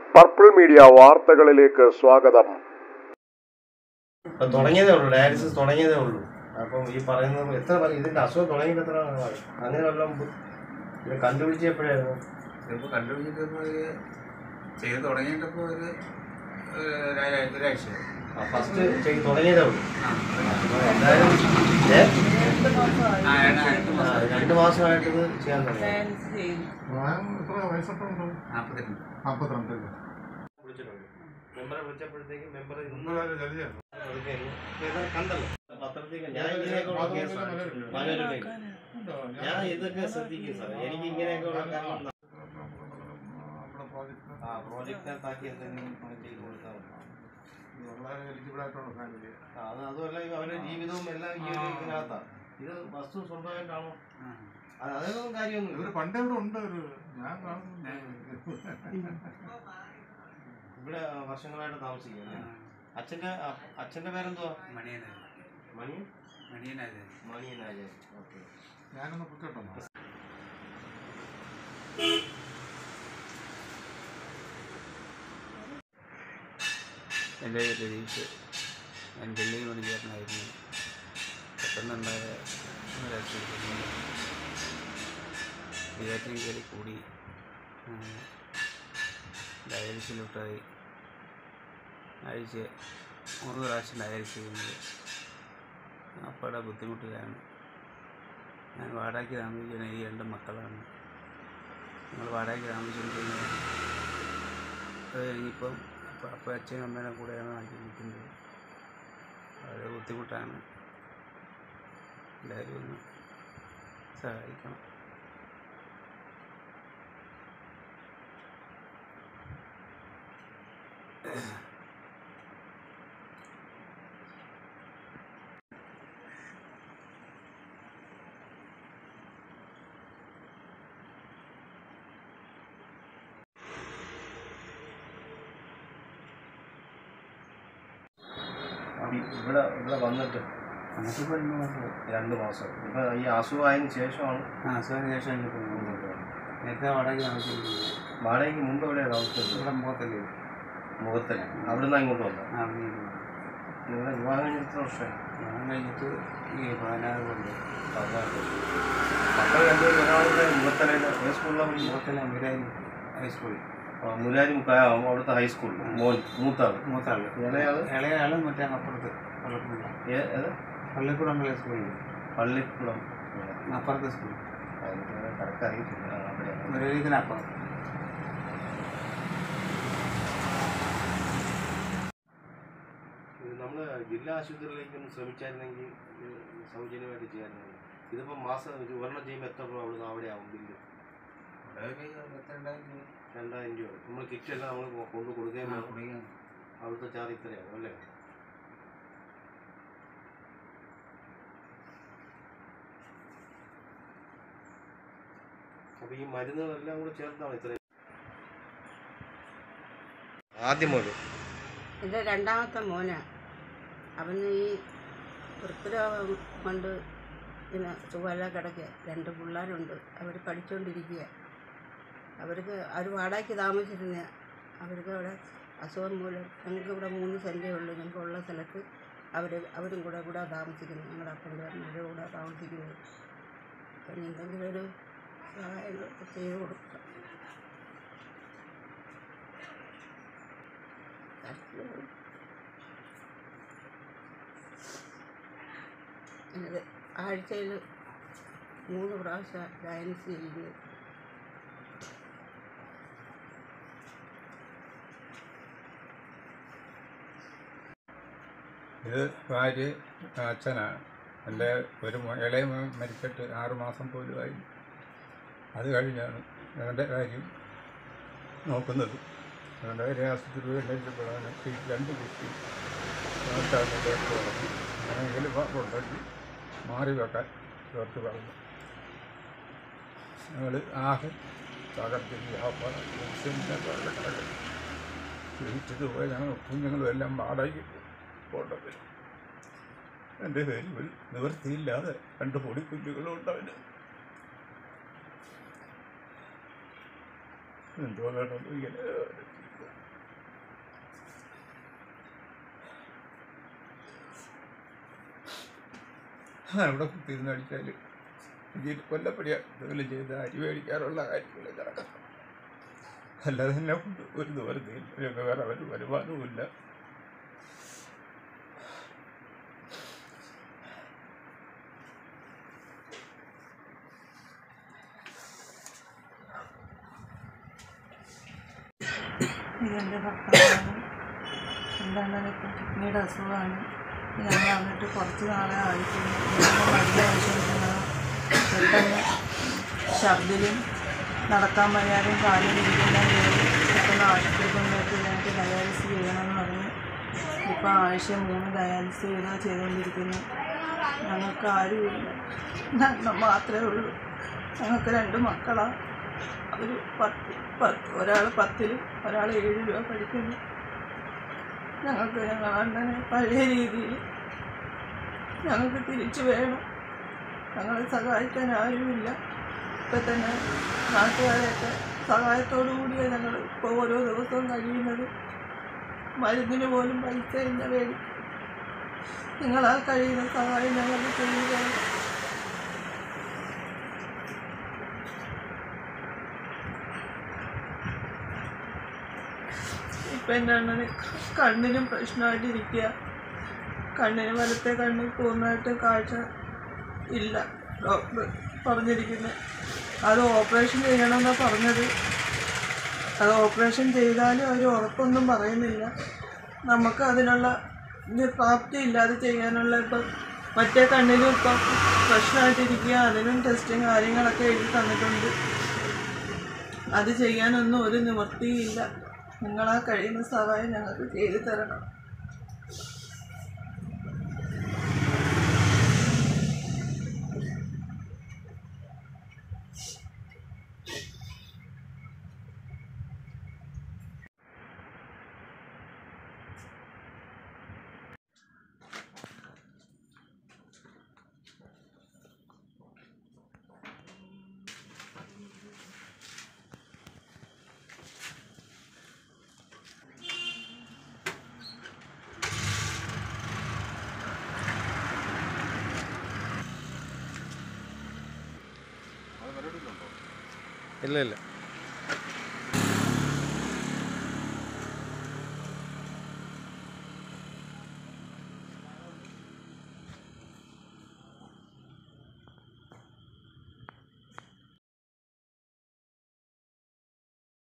Purple media വാർത്തകളിലേക്ക് സ്വാഗതം. തുടങ്ങിയതേ ഉള്ളൂ, ഡയാലിസിസ് തുടങ്ങിയതേ ഉള്ളൂ. അപ്പം ഈ പറയുന്നത് എത്ര ഇതിന്റെ അസുഖം തുടങ്ങിയിട്ട് എത്ര അങ്ങനെ വല്ലതും ഇത് കണ്ടുപിടിച്ചപ്പോഴായിരുന്നു? ചിലപ്പോൾ കണ്ടുപിടിച്ചിട്ട് ചെയ്ത് തുടങ്ങിയിട്ടപ്പോൾ ഒരാഴ്ച ഫസ്റ്റ് ചെയ്ത് തുടങ്ങിയതേ ഉള്ളൂ. എന്തായാലും 2 മാസമായിട്ട് ഇത് ചെയ്യാൻ തുടങ്ങി. മെമ്പറെ വിളിച്ചപ്പോഴത്തേക്ക് മെമ്പർ കണ്ടല്ലോ പത്രത്തിൽ. ഞാൻ ഇതൊക്കെ ശ്രദ്ധിക്കും സാർ. എനിക്ക് ഇങ്ങനെയൊക്കെ ഉള്ള കാരണം പ്രോജക്റ്റിനകത്താക്കി എന്തെങ്കിലും ചെയ്ത് കൊടുത്താൽ അതുമല്ല അവരുടെ ജീവിതവും എല്ലാം ഈ ഒരു ഇതിനകത്താണ്. ഇത് വസ്തു സ്വന്തമായിട്ടാണോ? അതൊന്നും കാര്യമൊന്നും പണ്ടേ ഇവിടെ ഉണ്ട്. ഇവിടെ വർഷങ്ങളായിട്ട് താമസിക്കുന്നത്. അച്ഛന്റെ പേരെന്തുവാ? മണിയനാജൻ. ഓക്കെ, ഞാനൊന്ന് പുറത്തോട്ടോ. എൻ്റെ പേര് രതീഷ്. ഞാൻ ഡൽഹി പണിക്കാരനായിരുന്നു. പെട്ടെന്നുണ്ടായ ക്രിയാറ്റിൻ കയറി കൂടി ഡയാലിസിലോട്ടായി. ആഴ്ച 3 പ്രാവശ്യം ഡയാലിസിസ് ചെയ്യുന്നത്. അപ്പോഴെ ബുദ്ധിമുട്ടിലാണ്. ഞാൻ വാടകയ്ക്ക് താമസിക്കുന്ന ഈ 2 മക്കളാണ്. ഞങ്ങൾ വാടകയ്ക്ക് താമസിച്ചിരിക്കുന്നത്. അത് കഴിഞ്ഞിപ്പം അപ്പം അച്ഛനും അമ്മേനെ കൂടെയാണ് ആക്കി നിൽക്കുന്നത്. വളരെ ബുദ്ധിമുട്ടാണ്. എല്ലാവരും ഒന്ന് സഹായിക്കണം. ഇവിടെ വന്നിട്ട് നമുക്കിപ്പോൾ 2 മാസം. ഇപ്പം ഈ അസുഖമായതിനു ശേഷമാണ്. അസുഖത്തിന് ശേഷം എനിക്ക് പോകുന്നുണ്ട്. നേരത്തെ വാടകയ്ക്ക് താമസിക്കുന്നത്. വാടകയ്ക്ക് മുമ്പ് എവിടെയാണ് താമസിച്ചത്? ഇവിടെ മുഖത്തല്ലേ. അവിടെ നിന്ന് ഇങ്ങോട്ട് വന്നു. നിങ്ങളുടെ വിവാഹം കഴിഞ്ഞ എത്ര വർഷമായി? വിവാഹം കഴിഞ്ഞിട്ട് ഈ 16 കൊണ്ട് 16 മക്കൾ രണ്ടുപേരും. ഒരാളുടെ മുഖത്തലയിൽ ഹൈസ്കൂളിലാണ്. മുഖത്തല മുരാരി ഹൈസ്കൂളിൽ. മുരാരി അവിടുത്തെ ഹൈസ്കൂൾ. മൂത്താൾ. ഇളയാൾ മറ്റേ അപ്പുറത്ത് പള്ളിക്കുളം സ്കൂളിൽ. പള്ളിക്കുളം അപ്പുറത്തെ സ്കൂൾ. കറക്റ്റ് അറിയത്തില്ല. മുരളീതിനപ്പുറം. നമ്മൾ ജില്ലാ ആശുപത്രിയിലേക്കൊന്ന് ശ്രമിച്ചായിരുന്നെങ്കിൽ സൗജന്യമായിട്ട് ചെയ്യാറുണ്ട്. ഇതിപ്പോൾ മാസം ഒരെണ്ണം ചെയ്യുമ്പോൾ എത്ര രൂപ അവിടെ ആവും ബില്ല്? 2000 രൂപ. നമ്മൾ കിറ്റെല്ലാം നമ്മൾ കൊണ്ട് കൊടുക്കുകയും അവിടുത്തെ ചാർജ് ഇത്രയാവും അല്ലേ? അപ്പോൾ ഈ മരുന്നുകളെല്ലാം കൂടെ ചേർത്താണ് ഇത്രയും. ആദ്യം മുതൽ എൻ്റെ 2ാമത്തെ മോനാണ്. അവന് ഈ വൃക്കരോഗം കൊണ്ട് ഇങ്ങനെ സുഖമല്ല കിടക്കുക. 2 പിള്ളേരുണ്ട്. അവർ പഠിച്ചുകൊണ്ടിരിക്കുക. അവർക്ക് വാടകയ്ക്ക് താമസിച്ചിരുന്ന. അവർക്ക് അവിടെ അസുഖം മൂലം ഞങ്ങൾക്ക് ഇവിടെ 3 സെൻറ്റേ ഉള്ളൂ. ഞങ്ങൾക്കുള്ള സ്ഥലത്ത് അവരും കൂടെ താമസിക്കുന്നു. ഞങ്ങളുടെ അപ്പൻ്റെ അമ്മയുടെ കൂടെ താമസിക്കുന്നത്. അപ്പം എന്തെങ്കിലും ഒരു സഹായങ്ങൾ ചെയ്ത് കൊടുക്കുക. ആഴ്ചയിൽ 3 പ്രാവശ്യം ഡയാലിസിസ് ചെയ്യുന്നത്. ഇത് ഭാര്യ അച്ഛനാണ്. എൻ്റെ ഒരു ഇളയ മരിച്ചിട്ട് 6 മാസം പോലുമായി. അത് കഴിഞ്ഞാണ് അവൻ്റെ കാര്യം നോക്കുന്നത്. അവൻ്റെ കാര്യം ആശുപത്രി എണ്ണയിൽപ്പെടാൻ 2 കുട്ടി അങ്ങനെയെങ്കിലും ഉണ്ടെങ്കിൽ മാറി വെക്കാൻ ഡോക്ടർ പറഞ്ഞു. ഞങ്ങൾ ആകെ തകർത്തിട്ട് പോയി. ഞങ്ങൾ കുഞ്ഞുങ്ങളും എല്ലാം വാടകയ്ക്ക് പോകേണ്ടത്. എൻ്റെ പേരിൽ ഒരു നിവൃത്തിയില്ലാതെ 2 പൊടിക്കുഞ്ഞുങ്ങളും ഉണ്ട്. അവന് എന്തോ വേണം ഇങ്ങനെ അവിടെ കുത്തിയിരുന്ന് അടിച്ചാൽ ഇതിൽ കൊല്ലപ്പെടിയ എന്തെങ്കിലും ചെയ്ത് അരി മേടിക്കാറുള്ള കാര്യങ്ങൾ നടക്കാം. അല്ലാതെ തന്നെ കൊണ്ട് ഒരു ദൂരത്തിൽ വേറെ ഒരു വരുമാനവുമില്ല. ഇതെൻ്റെ ഭർത്താവാണ്. എൻ്റെ അണ്ണനിപ്പം കിഡ്നിയുടെ അസുഖമാണ്. ഞങ്ങൾ വന്നിട്ട് കുറച്ച് നാളെ ആയിട്ടുള്ളൂ. മരുന്ന് കഴിച്ചുകൊണ്ടിരുന്നത് പെട്ടെന്ന് ഛർദിലും നടക്കാൻ വയ്യാതെയും കാലിൽ ഇരിക്കുന്ന പെട്ടെന്ന് ആശുപത്രി കൊണ്ടുപോയിട്ട് ഞങ്ങൾക്ക് ഡയാലിസിസ് ചെയ്യണമെന്ന് പറഞ്ഞ് ഇപ്പോൾ ആഴ്ച 3 ഡയാലിസിസ് ചെയ്തുകൊണ്ടിരിക്കുന്നു. ഞങ്ങൾക്ക് ആരുമില്ല, ഞങ്ങൾ മാത്രമേ ഉള്ളൂ. ഞങ്ങൾക്ക് 2 മക്കളാണ്. അവർ ഒരാൾ 10ലും ഒരാൾ 7ലും പഠിക്കുന്നു. ഞങ്ങൾക്ക് ഞങ്ങൾ അണ്ണനെ പഴയ രീതിയിൽ ഞങ്ങൾക്ക് തിരിച്ചു വേണം. ഞങ്ങളെ സഹായിക്കാൻ ആരുമില്ല. ഇപ്പം തന്നെ നാട്ടുകാരെയൊക്കെ സഹായത്തോടു കൂടിയാണ് ഞങ്ങൾ ഇപ്പോൾ ഓരോ ദിവസവും കഴിയുന്നത്. മരുന്നിന് പോലും പൈസ ഇല്ല വേണ്ടി. നിങ്ങളാൽ കഴിയുന്ന സഹായം ഞങ്ങൾക്ക് ചെയ്യുകയാണ്. ഇപ്പം എൻ്റെ അണ്ണന് കണ്ണിനും പ്രശ്നമായിട്ടിരിക്കുക. കണ്ണിന് വലത്തെ കണ്ണിൽ പൂർണ്ണമായിട്ട് കാഴ്ച ഇല്ല. ഡോക്ടർ പറഞ്ഞിരിക്കുന്നത് അത് ഓപ്പറേഷൻ ചെയ്യണമെന്നാണ് പറഞ്ഞത്. അത് ഓപ്പറേഷൻ ചെയ്താലും അവർ ഉറപ്പൊന്നും പറയുന്നില്ല. നമുക്ക് അതിനുള്ള പ്രാപ്തി ഇല്ലാതെ ചെയ്യാനുള്ള ഇപ്പം മറ്റേ കണ്ണിലും ഇപ്പം പ്രശ്നമായിട്ടിരിക്കുക. അതിനും ടെസ്റ്റും കാര്യങ്ങളൊക്കെ എഴുതി തന്നിട്ടുണ്ട്. അത് ചെയ്യാനൊന്നും ഒരു നിവൃത്തിയില്ല. നിങ്ങളാ കഴിയുന്ന സഹായം ഞങ്ങൾക്ക് ചെയ്തു തരണം. ഇല്ല ഇല്ല.